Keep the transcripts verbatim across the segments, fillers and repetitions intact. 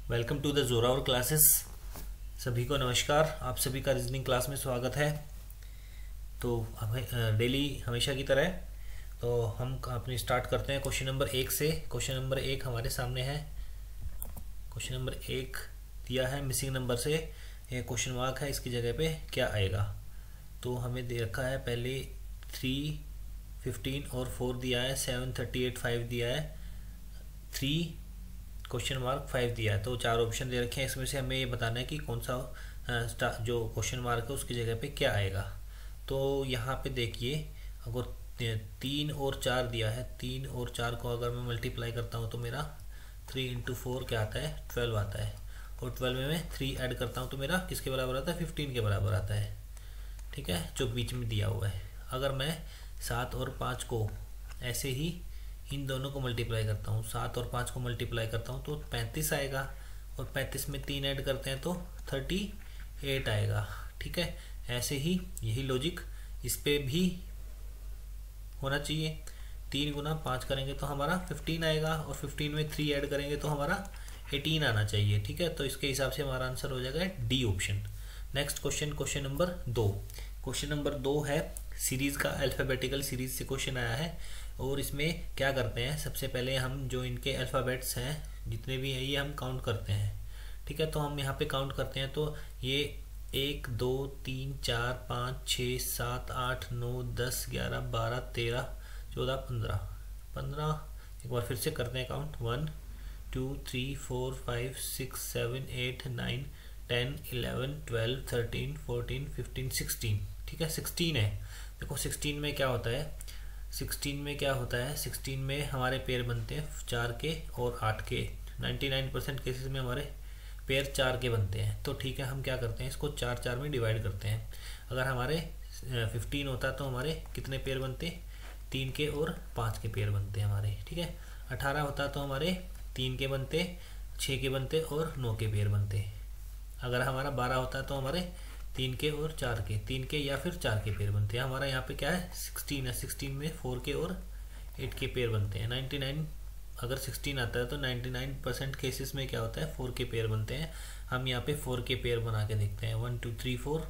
Welcome to the Zoravar classes. सभी को नमस्कार। आप सभी का रीजनिंग क्लास में स्वागत है। तो हमें डेली हमेशा की तरह तो हम अपनी स्टार्ट करते हैं क्वेश्चन नंबर एक से। क्वेश्चन नंबर एक हमारे सामने है। क्वेश्चन नंबर एक दिया है मिसिंग नंबर से, ये क्वेश्चन मार्क है, इसकी जगह पे क्या आएगा। तो हमें दे रखा है पहले थ्री फिफ्टीन और फोर दिया है, सेवन थर्टी एट फाइव दिया है, थ्री क्वेश्चन मार्क फाइव दिया है। तो चार ऑप्शन दे रखे हैं, इसमें से हमें ये बताना है कि कौन सा जो क्वेश्चन मार्क है उसकी जगह पे क्या आएगा। तो यहाँ पे देखिए, अगर तीन और चार दिया है, तीन और चार को अगर मैं मल्टीप्लाई करता हूँ तो मेरा थ्री इंटू फोर क्या आता है, ट्वेल्व आता है। और ट्वेल्व में मैं थ्री ऐड करता हूँ तो मेरा किसके बराबर आता है, फिफ्टीन के बराबर आता है। ठीक है, जो बीच में दिया हुआ है। अगर मैं सात और पाँच को ऐसे ही इन दोनों को मल्टीप्लाई करता हूँ, सात और पाँच को मल्टीप्लाई करता हूँ तो पैंतीस आएगा, और पैंतीस में तीन ऐड करते हैं तो थर्टी एट आएगा। ठीक है, ऐसे ही यही लॉजिक इस पे भी होना चाहिए। तीन गुना पाँच करेंगे तो हमारा फिफ्टीन आएगा, और फिफ्टीन में थ्री ऐड करेंगे तो हमारा एटीन आना चाहिए। ठीक है, तो इसके हिसाब से हमारा आंसर हो जाएगा D option. Next question, question number दो। क्वेश्चन नंबर दो है सीरीज का, अल्फ़ाबेटिकल सीरीज से क्वेश्चन आया है। और इसमें क्या करते हैं, सबसे पहले हम जो इनके अल्फ़ाबेट्स हैं जितने भी हैं ये हम काउंट करते हैं। ठीक है, तो हम यहाँ पे काउंट करते हैं तो ये एक दो तीन चार पाँच छः सात आठ नौ दस ग्यारह बारह तेरह चौदह पंद्रह पंद्रह एक बार फिर से करते हैं count. One two three four five six seven eight nine ten eleven twelve thirteen fourteen fifteen sixteen. ठीक है, सिक्सटीन है। देखो सिक्सटीन में क्या होता है, सिक्सटीन में क्या होता है, सिक्सटीन में हमारे पेयर बनते हैं चार के और आठ के। नाइन्टी नाइन परसेंट केसेस में हमारे पेयर चार के बनते हैं। तो ठीक है, हम क्या करते हैं, इसको चार चार में डिवाइड करते हैं। अगर हमारे फिफ्टीन होता तो हमारे कितने पेयर बनते, तीन के और पाँच के पेयर बनते हैं हमारे। ठीक है, अठारह होता तो हमारे तीन के बनते, छः के बनते और नौ के पेयर बनते। अगर हमारा बारह होता तो हमारे तीन के और चार के, तीन के या फिर चार के पेयर बनते हैं। हमारा यहाँ पे क्या है, सिक्सटीन है, सिक्सटीन में फोर के और एट के पेयर बनते हैं। नाइन्टी नाइन अगर सिक्सटीन आता है तो नाइन्टी नाइन परसेंट केसेस में क्या होता है, फोर के पेयर बनते हैं। हम यहाँ पे फोर के पेयर बना के देखते हैं। One two three four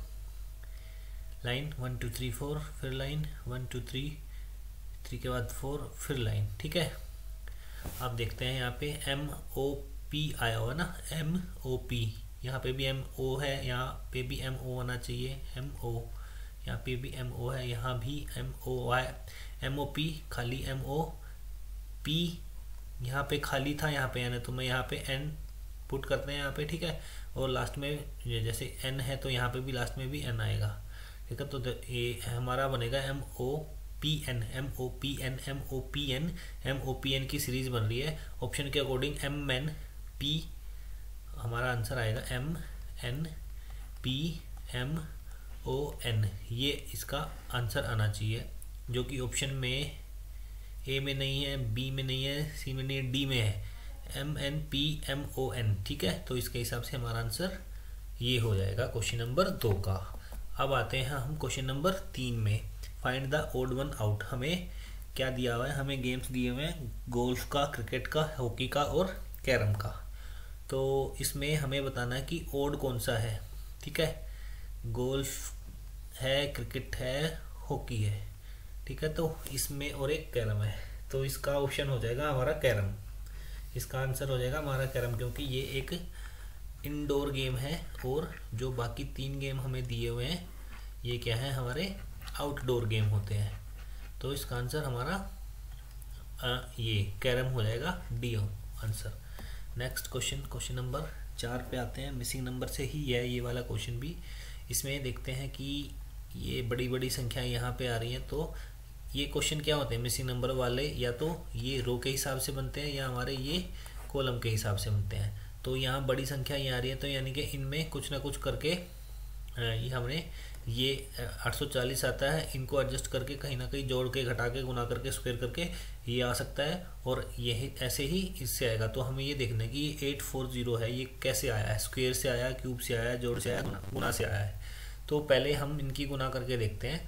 line, one two three four फिर line, one two three three के बाद फोर फिर लाइन। ठीक है, आप देखते हैं यहाँ पे एम ओ पी आया हुआ ना, एम ओ पी, यहाँ पे भी एम ओ है, यहाँ पे भी एम ओ आना चाहिए, एम ओ, यहाँ पे भी एम ओ है, यहाँ भी एम ओ है, एम ओ पी खाली एम ओ पी, यहाँ पे खाली था, यहाँ पे एन है तो मैं यहाँ पे एन पुट करते हैं यहाँ पे। ठीक है, और लास्ट में जैसे एन है तो यहाँ पे भी लास्ट में भी एन आएगा। ठीक है, तो ये हमारा बनेगा M O P N, M O P N, M O P N, M O P N की सीरीज बन रही है। ऑप्शन के अकॉर्डिंग एम एन पी हमारा आंसर आएगा, M N P M O N, ये इसका आंसर आना चाहिए, जो कि ऑप्शन में ए में नहीं है, बी में नहीं है, सी में नहीं है, डी में है, M N P M O N. ठीक है, तो इसके हिसाब से हमारा आंसर ये हो जाएगा क्वेश्चन नंबर दो का। अब आते हैं हम क्वेश्चन नंबर तीन में, find the odd one out. हमें क्या दिया हुआ है, हमें गेम्स दिए हुए हैं गोल्फ का, क्रिकेट का, हॉकी का और कैरम का। तो इसमें हमें बताना है कि ओड कौन सा है। ठीक है, गोल्फ है, क्रिकेट है, हॉकी है। ठीक है, तो इसमें और एक कैरम है, तो इसका ऑप्शन हो जाएगा हमारा कैरम। इसका आंसर हो जाएगा हमारा कैरम, क्योंकि ये एक इंडोर गेम है और जो बाकी तीन गेम हमें दिए हुए हैं ये क्या है, हमारे आउटडोर गेम होते हैं। तो इसका आंसर हमारा आ, ये कैरम हो जाएगा, D answer. Next question, question number चार पे आते हैं। मिसिंग नंबर से ही है ये वाला क्वेश्चन भी। इसमें देखते हैं कि ये बड़ी बड़ी संख्याएं यहाँ पे आ रही हैं। तो ये क्वेश्चन क्या होते हैं मिसिंग नंबर वाले, या तो ये रो के हिसाब से बनते हैं या हमारे ये कॉलम के हिसाब से बनते हैं। तो यहाँ बड़ी संख्या ये आ रही है, तो यानी कि इनमें कुछ ना कुछ करके ये हमने ये आठ सौ चालीस आता है, इनको एडजस्ट करके कहीं ना कहीं जोड़ के, घटा के, गुना करके, स्क्वायर करके ये आ सकता है, और यही ऐसे ही इससे आएगा। तो हमें ये देखना है कि ये एट फोर जीरो है, ये कैसे आया है, स्क्वायर से आया, क्यूब से आया, जोड़ से आया, गुना से आया है। तो पहले हम इनकी गुना करके देखते हैं।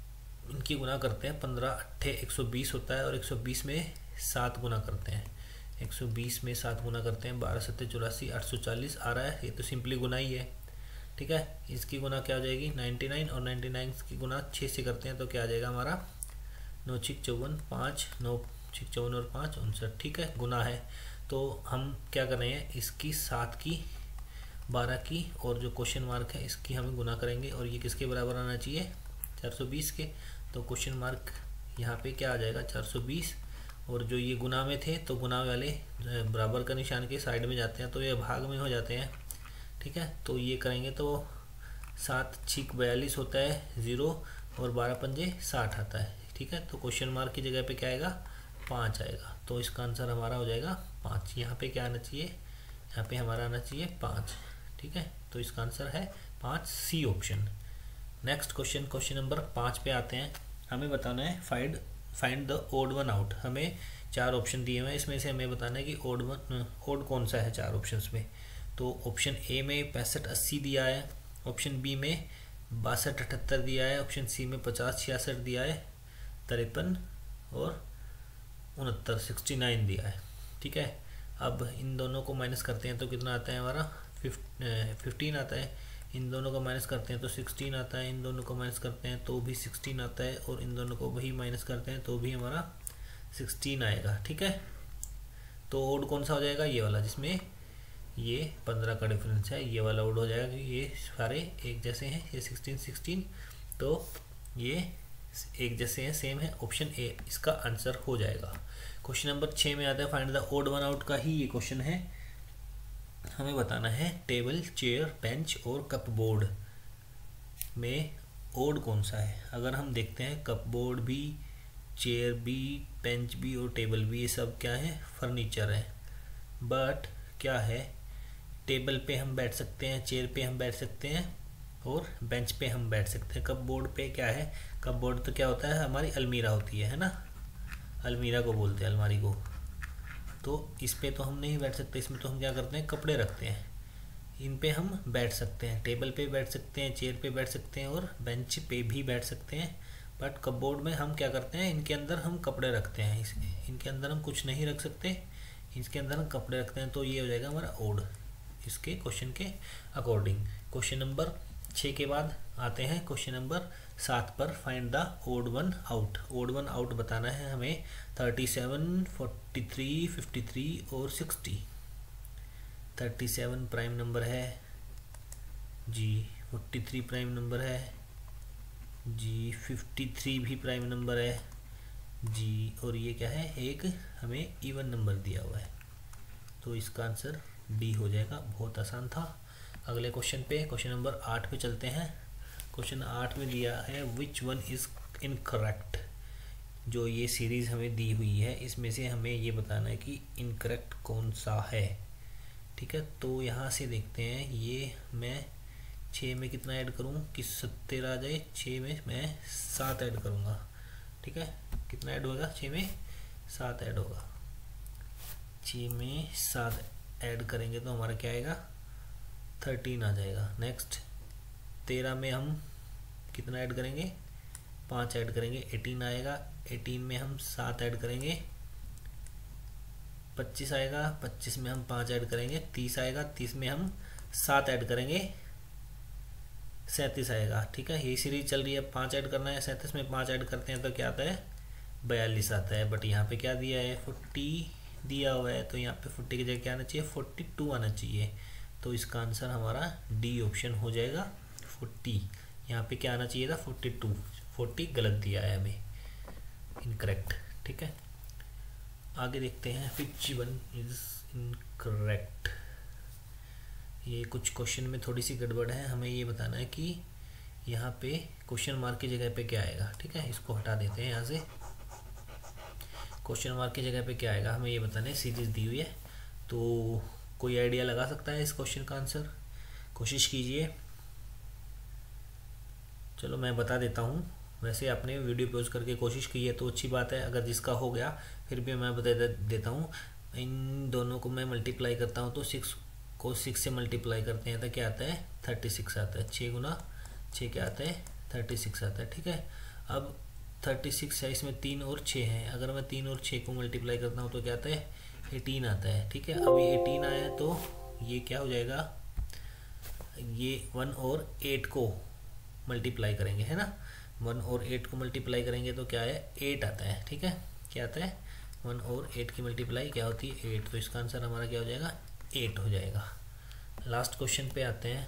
इनकी गुना करते हैं, पंद्रह अट्ठे एक सौ बीस होता है, और एक सौ बीस में सात गुना करते हैं, एक सौ बीस में सात गुना करते हैं, बारह सत्ते चौरासी, आठ सौ चालीस आ रहा है, ये तो सिंपली गुना ही है। ठीक है, इसकी गुना क्या हो जाएगी निन्यानवे, और निन्यानवे की गुना छः से करते हैं तो क्या आ जाएगा हमारा नौ छिक चौवन, पाँच, नौ छिक चौवन और पाँच उनसठ। ठीक है, गुना है तो हम क्या कर रहे हैं, इसकी सात की, बारह की और जो क्वेश्चन मार्क है इसकी हमें गुना करेंगे, और ये किसके बराबर आना चाहिए, चार सौ बीस के। तो क्वेश्चन मार्क यहाँ पे क्या आ जाएगा, चार सौ बीस, और जो ये गुना में थे तो गुना वाले बराबर का निशान के साइड में जाते हैं तो ये भाग में हो जाते हैं। ठीक है, तो ये करेंगे तो सात छिक बयालीस होता है ज़ीरो, और बारह पंजे साठ आता है। ठीक है, तो क्वेश्चन मार्क की जगह पे क्या आएगा, पाँच आएगा, तो इसका आंसर हमारा हो जाएगा पाँच। यहाँ पे क्या आना चाहिए, यहाँ पे हमारा आना चाहिए पाँच। ठीक है, तो इसका आंसर है पाँच, C option. Next question, question number पाँच पे आते हैं। हमें बताना है find find the odd one out. हमें चार ऑप्शन दिए हुए हैं, इसमें से हमें बताना है कि ओड वन ओड कौन सा है चार ऑप्शंस में। तो ऑप्शन ए में पैंसठ अस्सी दिया है, ऑप्शन बी में बासठ अठहत्तर दिया है, ऑप्शन सी में पचास छियासठ दिया है, तिरपन और उनहत्तर सिक्सटी नाइन दिया है। ठीक है, अब इन दोनों को माइनस करते हैं तो कितना आता है हमारा, फिफ्टीन आता है। इन दोनों को माइनस करते हैं तो सिक्सटीन आता है, इन दोनों को माइनस करते हैं तो भी सिक्सटीन आता है, और इन दोनों को वही माइनस करते हैं तो भी हमारा सिक्सटीन आएगा। ठीक है, तो ओड कौन सा हो जाएगा, ये वाला जिसमें ये पंद्रह का डिफरेंस है, ये वाला ओड हो जाएगा क्योंकि ये सारे एक जैसे हैं, ये सिक्सटीन सिक्सटीन, तो ये एक जैसे हैं, सेम है। ऑप्शन ए इसका आंसर हो जाएगा। क्वेश्चन नंबर छः में आता है find the odd one out का ही ये क्वेश्चन है। हमें बताना है टेबल, चेयर, बेंच और कपबोर्ड में ओड कौन सा है। अगर हम देखते हैं कपबोर्ड भी, चेयर भी, बेंच भी और टेबल भी, ये सब क्या है, फर्नीचर है। बट क्या है, टेबल पे हम बैठ सकते हैं, चेयर पे हम बैठ सकते हैं और बेंच पे हम बैठ सकते हैं। कपबोर्ड पे क्या है, कपबोर्ड तो क्या होता है, हमारी अलमीरा होती है है ना, अलमीरा को बोलते हैं, अलमारी को। तो इस पे तो हम नहीं बैठ सकते, इसमें तो हम क्या करते हैं, कपड़े रखते हैं। इन पे हम बैठ सकते हैं, टेबल पे बैठ सकते हैं, चेयर पे बैठ सकते हैं और बेंच पे भी बैठ सकते हैं। बट कपबोर्ड में हम क्या करते हैं, इनके अंदर हम कपड़े रखते हैं, इस इनके अंदर हम कुछ नहीं रख सकते, इसके अंदर हम कपड़े रखते हैं। तो ये हो जाएगा हमारा ओड इसके क्वेश्चन के अकॉर्डिंग। क्वेश्चन नंबर छः के बाद आते हैं क्वेश्चन नंबर सात पर, find the odd one out. Odd one out बताना है हमें thirty seven, forty three, fifty three और sixty. Thirty seven prime number है जी, फोर्टी थ्री प्राइम नंबर है जी, फिफ्टी थ्री भी प्राइम नंबर है जी, और ये क्या है, एक हमें इवन नंबर दिया हुआ है। तो इसका आंसर डी हो जाएगा। बहुत आसान था। अगले क्वेश्चन पे, क्वेश्चन नंबर आठ पे चलते हैं। क्वेश्चन आठ में दिया है विच वन इज़ इनकरेक्ट। जो ये सीरीज़ हमें दी हुई है इसमें से हमें ये बताना है कि इनकरेक्ट कौन सा है। ठीक है, तो यहाँ से देखते हैं, ये मैं छः में कितना ऐड करूँ कि सत्तर आ जाए, छः में मैं सात ऐड करूँगा। ठीक है, कितना ऐड होगा, छः में सात ऐड होगा, छः में सात ऐड करेंगे तो हमारा क्या आएगा, थर्टीन आ जाएगा। नेक्स्ट तेरह में हम कितना ऐड करेंगे, पाँच ऐड करेंगे, एटीन आएगा। एटीन में हम सात ऐड करेंगे, पच्चीस आएगा। पच्चीस में हम पाँच ऐड करेंगे, तीस आएगा। तीस में हम सात ऐड करेंगे, सैंतीस आएगा। ठीक है, यही सीरीज चल रही है, पाँच ऐड करना है, सैंतीस में पाँच ऐड करते हैं तो क्या आता है, बयालीस आता है। बट यहाँ पे क्या दिया है, फोर्टी दिया हुआ है, तो यहाँ पे फोर्टी की जगह क्या आना चाहिए, फोर्टी टू आना चाहिए। तो इसका आंसर हमारा डी ऑप्शन हो जाएगा, फोर्टी। यहाँ पे क्या आना चाहिए था, फोर्टी टू, फोर्टी गलत दिया है हमें, इनकरेक्ट। ठीक है, आगे देखते हैं विच वन इज इनकरेक्ट। ये कुछ क्वेश्चन में थोड़ी सी गड़बड़ है, हमें ये बताना है कि यहाँ पे क्वेश्चन मार्क की जगह पे क्या आएगा। ठीक है, इसको हटा देते हैं यहाँ से। क्वेश्चन मार्क की जगह पे क्या आएगा हमें ये बताना है, सीरीज दी हुई है। तो कोई आइडिया लगा सकता है इस क्वेश्चन का आंसर, कोशिश कीजिए। चलो मैं बता देता हूँ, वैसे आपने वीडियो पॉज करके कोशिश की है तो अच्छी बात है, अगर जिसका हो गया फिर भी मैं बता देता हूँ। इन दोनों को मैं मल्टीप्लाई करता हूँ तो सिक्स को सिक्स से मल्टीप्लाई करते हैं तो क्या आता है, थर्टी सिक्स आता है। छः गुना छः क्या आता है, थर्टी सिक्स आता है। ठीक है, अब थर्टी सिक्स है, इसमें तीन और छः हैं, अगर मैं तीन और छः को मल्टीप्लाई करता हूँ तो क्या आता है, एटीन आता है, ठीक है। अभी एटीन आया है तो ये क्या हो जाएगा, ये वन और एट को मल्टीप्लाई करेंगे, है ना। वन और एट को मल्टीप्लाई करेंगे तो क्या है, एट आता है, ठीक है। क्या आता है, वन और एट की मल्टीप्लाई क्या होती है, एट। तो इसका आंसर हमारा क्या हो जाएगा, एट हो जाएगा। लास्ट क्वेश्चन पे आते हैं।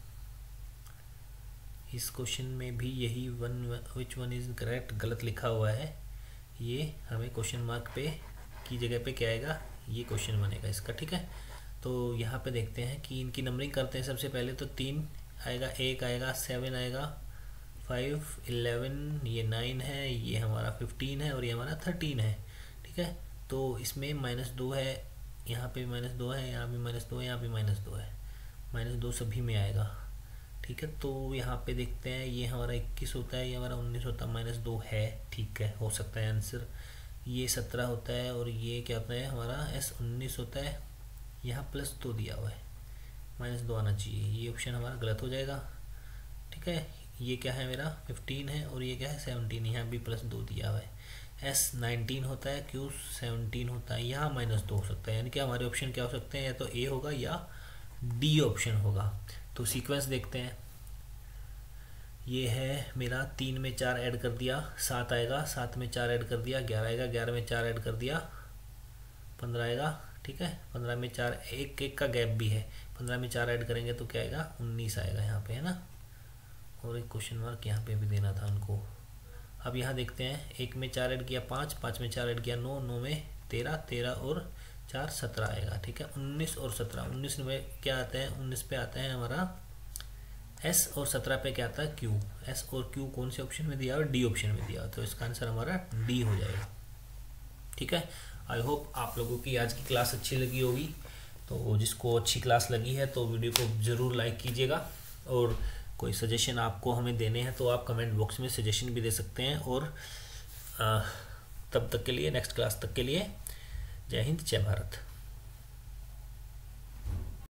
इस क्वेश्चन में भी यही one which one is correct गलत लिखा हुआ है। ये हमें क्वेश्चन मार्क पे की जगह पे क्या आएगा, ये क्वेश्चन बनेगा इसका, ठीक है। तो यहाँ पे देखते हैं कि इनकी नंबरिंग करते हैं। सबसे पहले तो तीन आएगा, एक आएगा, सेवन आएगा, फाइव, इलेवन, ये नाइन है, ये हमारा फिफ्टीन है और ये हमारा थर्टीन है, ठीक है। तो इसमें माइनस दो है, यहाँ पे माइनस दो है, यहाँ भी माइनस दो है, यहाँ भी माइनस दो है, माइनस दो सभी में आएगा, ठीक है। तो यहाँ पे देखते हैं, ये हमारा इक्कीस होता है, ये हमारा उन्नीस होता है, माइनस दो है, ठीक है, हो सकता है आंसर। ये सत्रह होता है और ये क्या होता है हमारा एस उन्नीस होता है, यहाँ प्लस दो दिया हुआ है, माइनस दो आना चाहिए, ये ऑप्शन हमारा गलत हो जाएगा, ठीक है। ये क्या है मेरा फिफ्टीन है और ये क्या है सेवनटीन, यहाँ भी प्लस दो दिया हुआ है। एस नाइनटीन होता है, क्यू सेवनटीन होता है, यहाँ माइनस दो हो सकता है, यानी कि हमारे ऑप्शन क्या हो सकते हैं, या तो ए होगा या डी ऑप्शन होगा। तो सीक्वेंस देखते हैं। ये है मेरा तीन में चार ऐड कर दिया, सात आएगा, सात में चार ऐड कर दिया, ग्यारह आएगा, ग्यारह में चार ऐड कर दिया, पंद्रह आएगा, ठीक है। पंद्रह में चार, एक एक का गैप भी है, पंद्रह में चार ऐड करेंगे तो क्या आएगा, उन्नीस आएगा यहाँ पे, है ना। और एक क्वेश्चन मार्क यहाँ पे भी देना था उनको। अब यहाँ देखते हैं, एक में चार ऐड किया पाँच, पाँच में चार ऐड किया नौ, नौ में तेरह, तेरह और चार सत्रह आएगा, ठीक है। उन्नीस और सत्रह, उन्नीस में क्या आता है, उन्नीस पे आता है हमारा एस और सत्रह पे क्या आता है क्यू। एस और क्यू कौन से ऑप्शन में दिया हुआ, डी ऑप्शन में दिया हुआ, तो इसका आंसर हमारा डी हो जाएगा, ठीक है। आई होप आप लोगों की आज की क्लास अच्छी लगी होगी। तो जिसको अच्छी क्लास लगी है तो वीडियो को ज़रूर लाइक कीजिएगा, और कोई सजेशन आपको हमें देने हैं तो आप कमेंट बॉक्स में सजेशन भी दे सकते हैं। और आ, तब तक के लिए, नेक्स्ट क्लास तक के लिए, जय हिंद, जय भारत।